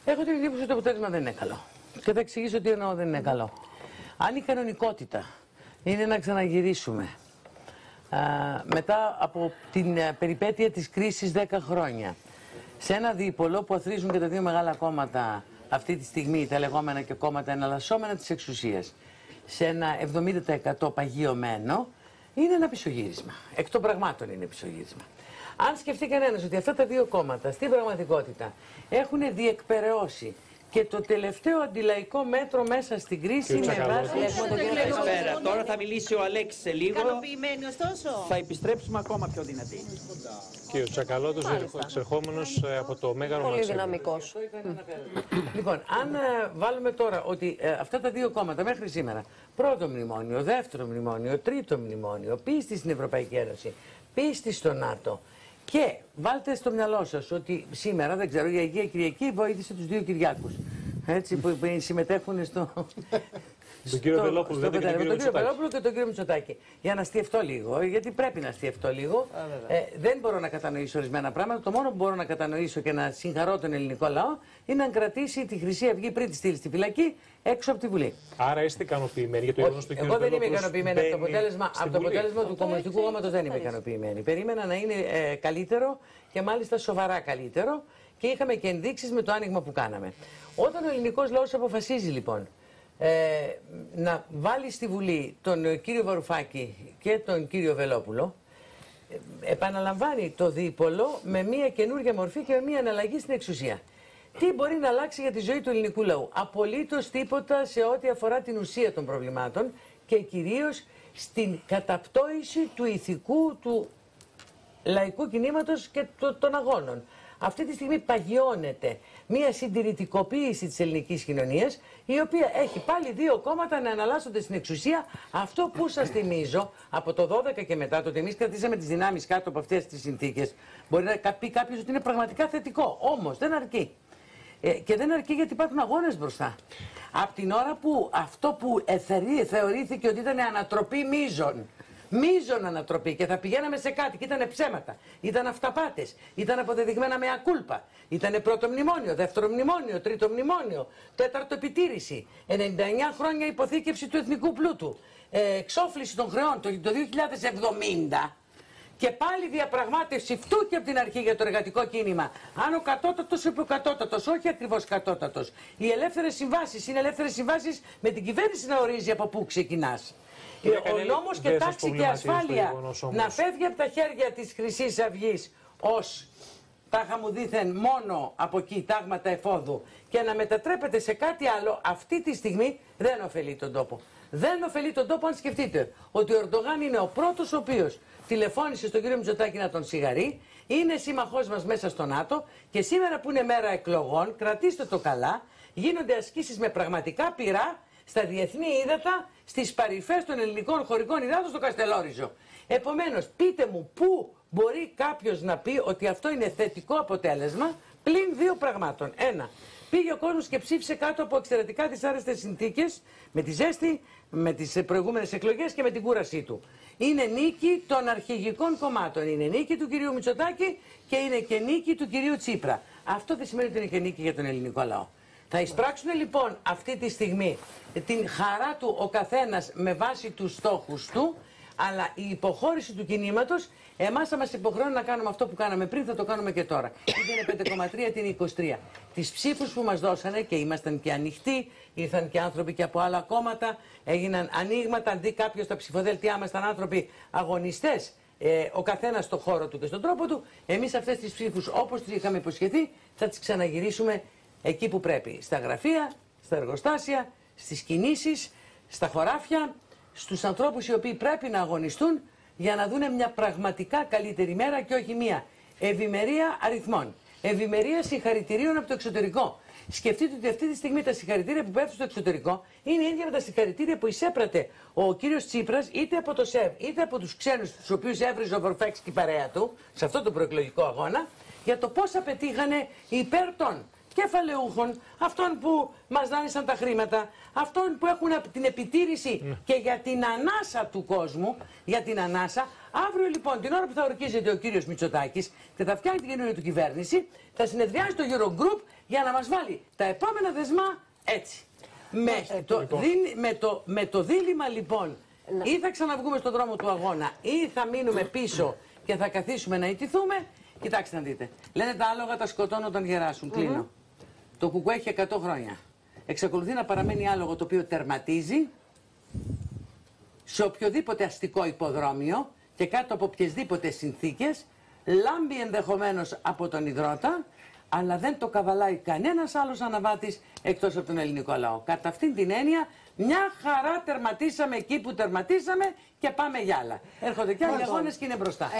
Έχω την εντύπωση ότι το αποτέλεσμα δεν είναι καλό. Και θα εξηγήσω τι εννοώ δεν είναι καλό. Αν η κανονικότητα είναι να ξαναγυρίσουμε μετά από την περιπέτεια της κρίσης 10 χρόνια σε ένα δίπολο που αθροίζουν και τα δύο μεγάλα κόμματα αυτή τη στιγμή, τα λεγόμενα και κόμματα εναλλασσόμενα της εξουσίας, σε ένα 70% παγιωμένο, είναι ένα πισωγύρισμα. Εκ των πραγμάτων είναι πισωγύρισμα. Αν σκεφτεί κανένας ότι αυτά τα δύο κόμματα στην πραγματικότητα έχουν διεκπεραιώσει και το τελευταίο αντιλαϊκό μέτρο μέσα στην κρίση με βάση... Καλησπέρα. Τώρα θα μιλήσει ο Αλέξης σε λίγο. Ικανοποιημένοι ωστόσο. Θα επιστρέψουμε ακόμα πιο δυνατοί. Και ο Τσακαλώτος εξερχόμενος από το Μέγαρο Μαξίμου. Πολύ δυναμικός. Λοιπόν, αν βάλουμε τώρα ότι αυτά τα δύο κόμματα μέχρι σήμερα, πρώτο μνημόνιο, δεύτερο μνημόνιο, τρίτο μνημόνιο, πίστη στην Ευρωπαϊκή Ένωση, πίστη στο ΝΑΤΟ, και βάλτε στο μυαλό σας ότι σήμερα, δεν ξέρω, η Αγία Κυριακή βοήθησε τους δύο Κυριάκους, έτσι, που συμμετέχουν στο... Τον κύριο Βελόπουλο, τον κύριο Βελόπουλο και τον κύριο Μητσοτάκη. Για να αστιευτώ λίγο, γιατί πρέπει να αστιευτώ λίγο. Δεν μπορώ να κατανοήσω ορισμένα πράγματα. Το μόνο που μπορώ να κατανοήσω και να συγχαρώ τον ελληνικό λαό είναι να κρατήσει τη Χρυσή Αυγή πριν τη στείλει στη φυλακή έξω από τη Βουλή. Άρα είστε ικανοποιημένοι για το γεγονός του Εγώ δεν είμαι ικανοποιημένη από το αποτέλεσμα του Κομμουνιστικού Κόμματος. Δεν είμαι ικανοποιημένη. Περίμενα να είναι καλύτερο και μάλιστα σοβαρά καλύτερο και είχαμε και ενδείξεις με το άνοιγμα που κάναμε. Όταν ο ελληνικός λαός αποφασίζει λοιπόν να βάλει στη Βουλή τον κύριο Βαρουφάκη και τον κύριο Βελόπουλο, επαναλαμβάνει το δίπολο με μια καινούργια μορφή και με μια αναλλαγή στην εξουσία. Τι μπορεί να αλλάξει για τη ζωή του ελληνικού λαού? Απολύτως τίποτα σε ό,τι αφορά την ουσία των προβλημάτων και κυρίως στην καταπτώηση του ηθικού, του λαϊκού κινήματος και των αγώνων. Αυτή τη στιγμή παγιώνεται μια συντηρητικοποίηση της ελληνικής κοινωνίας, η οποία έχει πάλι δύο κόμματα να αναλάσσονται στην εξουσία. Αυτό που σας θυμίζω από το 12 και μετά, το ότι εμείς κρατήσαμε τις δυνάμεις κάτω από αυτές τις συνθήκες, μπορεί να πει κάποιος ότι είναι πραγματικά θετικό. Όμως δεν αρκεί. Και δεν αρκεί γιατί υπάρχουν αγώνες μπροστά. Από την ώρα που αυτό που θεωρήθηκε ότι ήταν ανατροπή μείζων ανατροπή και θα πηγαίναμε σε κάτι και ήταν ψέματα, ήταν αυταπάτες, ήταν αποδεδειγμένα με ακούλπα, ήταν πρώτο μνημόνιο, δεύτερο μνημόνιο, τρίτο μνημόνιο, τέταρτο επιτήρηση, 99 χρόνια υποθήκευση του εθνικού πλούτου, εξόφληση των χρεών το 2070 και πάλι διαπραγμάτευση φτού και από την αρχή για το εργατικό κίνημα. Αν ο κατώτατος είπε ο κατώτατος, όχι ακριβώς κατώτατος. Οι ελεύθερες συμβάσεις είναι ελεύθερες συμβάσεις με την κυβέρνηση να ορίζει από πού ξεκινάς. Ο νόμος και τάξη και ασφάλεια να φεύγει από τα χέρια της Χρυσής Αυγής ως τάχα μου δήθεν μόνο από εκεί τάγματα εφόδου και να μετατρέπεται σε κάτι άλλο, αυτή τη στιγμή δεν ωφελεί τον τόπο. Δεν ωφελεί τον τόπο αν σκεφτείτε ότι ο Ερντογάν είναι ο πρώτος ο οποίος τηλεφώνησε στον κύριο Μητσοτάκη να τον σιγαρεί, είναι σύμμαχός μας μέσα στο ΝΑΤΟ και σήμερα που είναι μέρα εκλογών, κρατήστε το καλά, γίνονται ασκήσεις με πραγματικά πυρά στα διεθνή ύδατα, στις παρυφές των ελληνικών χωρικών υδάτων στο Καστελόριζο. Επομένως, πείτε μου πού μπορεί κάποιος να πει ότι αυτό είναι θετικό αποτέλεσμα πλην δύο πραγμάτων. Ένα, πήγε ο κόσμος και ψήφισε κάτω από εξαιρετικά δυσάρεστες συνθήκες, με τη ζέστη, με τις προηγούμενες εκλογές και με την κούρασή του. Είναι νίκη των αρχηγικών κομμάτων. Είναι νίκη του κυρίου Μητσοτάκη και είναι και νίκη του κυρίου Τσίπρα. Αυτό δεν σημαίνει ότι είναι και νίκη για τον ελληνικό λαό. Θα εισπράξουν λοιπόν αυτή τη στιγμή την χαρά του ο καθένας με βάση τους στόχους του, αλλά η υποχώρηση του κινήματος εμάς θα μας υποχρεώνει να κάνουμε αυτό που κάναμε πριν, θα το κάνουμε και τώρα. Είτε είναι 5,3 είτε είναι 23. Τις ψήφους που μας δώσανε και ήμασταν και ανοιχτοί, ήρθαν και άνθρωποι και από άλλα κόμματα, έγιναν ανοίγματα, αν δει κάποιος τα ψηφοδέλτια μας ήταν άνθρωποι αγωνιστές, ο καθένας στο χώρο του και στον τρόπο του, εμείς αυτές τις ψήφους όπως τις είχαμε υποσχεθεί θα τις ξαναγυρίσουμε εκεί που πρέπει. Στα γραφεία, στα εργοστάσια, στις κινήσεις, στα χωράφια, στους ανθρώπους οι οποίοι πρέπει να αγωνιστούν για να δούνε μια πραγματικά καλύτερη μέρα και όχι μια ευημερία αριθμών. Ευημερία συγχαρητηρίων από το εξωτερικό. Σκεφτείτε ότι αυτή τη στιγμή τα συγχαρητήρια που πέφτουν στο εξωτερικό είναι ίδια με τα συγχαρητήρια που εισέπρατε ο κύριος Τσίπρας είτε από το ΣΕΒ είτε από τους ξένους τους οποίους έβριζε ο Βαρουφάκης και η παρέα του σε αυτό το προεκλογικό αγώνα για το πώς απετύχανε υπέρ των. κεφαλαιούχων, αυτών που μας δάνεισαν τα χρήματα, αυτών που έχουν την επιτήρηση και για την ανάσα του κόσμου, για την ανάσα. Αύριο λοιπόν, την ώρα που θα ορκίζεται ο κύριος Μητσοτάκης και θα φτιάχνει την καινούργια του κυβέρνηση, θα συνεδριάσει το Eurogroup για να μας βάλει τα επόμενα δεσμά έτσι. Με το δίλημμα λοιπόν, ή θα ξαναβγούμε στον δρόμο του αγώνα ή θα μείνουμε πίσω και θα καθίσουμε να ιτηθούμε. Κοιτάξτε να δείτε. Λένε τα άλογα τα σκοτώνουν όταν γεράσουν. Κλείνω. Το κουκουέ έχει 100 χρόνια. Εξακολουθεί να παραμένει άλογο το οποίο τερματίζει σε οποιοδήποτε αστικό υποδρόμιο και κάτω από οποιασδήποτε συνθήκες, λάμπει ενδεχομένως από τον υδρότα, αλλά δεν το καβαλάει κανένας άλλος αναβάτης εκτός από τον ελληνικό λαό. Κατά αυτήν την έννοια, μια χαρά τερματίσαμε εκεί που τερματίσαμε και πάμε για άλλα. Έρχονται κι άλλοι αγώνες και είναι μπροστά.